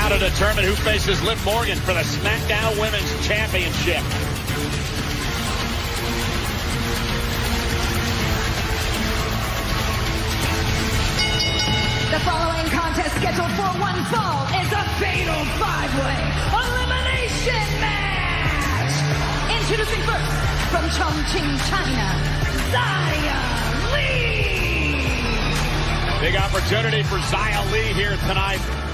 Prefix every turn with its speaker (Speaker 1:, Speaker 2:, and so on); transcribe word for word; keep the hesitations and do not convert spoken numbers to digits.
Speaker 1: Now to determine who faces Liv Morgan for the SmackDown Women's Championship.
Speaker 2: The following contest scheduled for one fall is a fatal five-way elimination match. Introducing first, from Chongqing, China, Xia Li.
Speaker 1: Big opportunity for Xia Li here tonight.